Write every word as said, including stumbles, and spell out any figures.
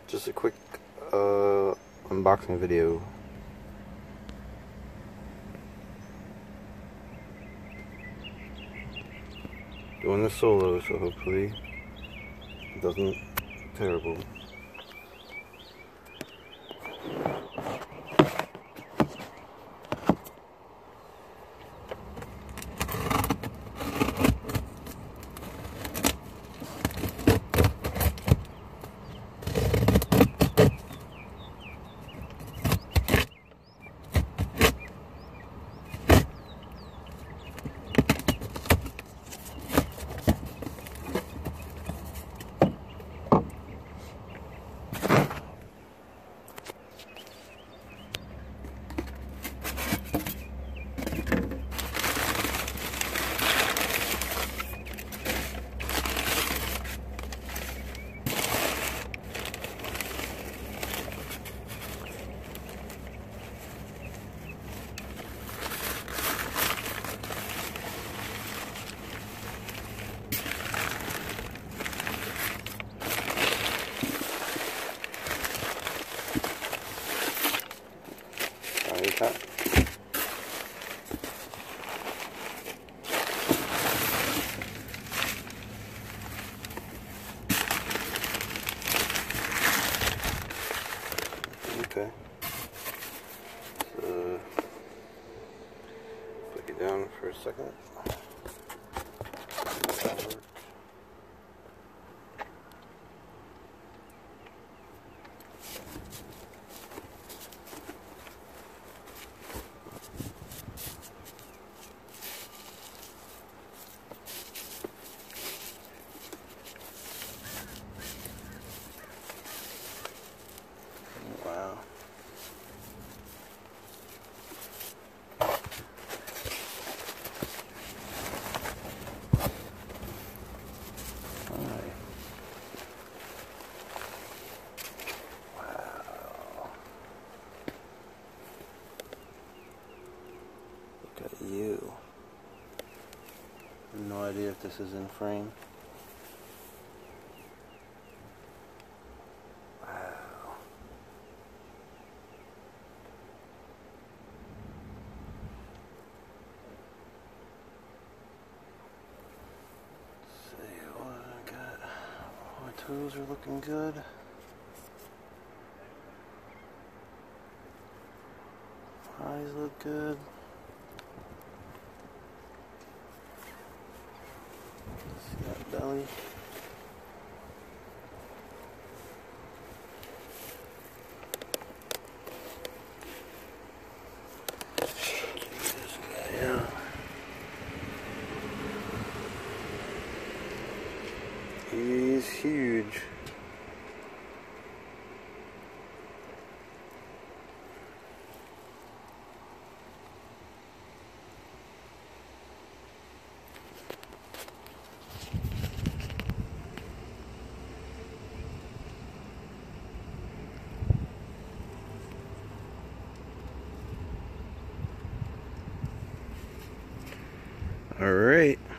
Just a quick uh, unboxing video. Doing this solo, so hopefully it doesn't terrible. Okay. Okay. So, put it down for a second. Wow. Alright. Wow. Look at you. No idea if this is in frame. Tools are looking good. Eyes look good. See that belly. Yeah. He's huge. All right.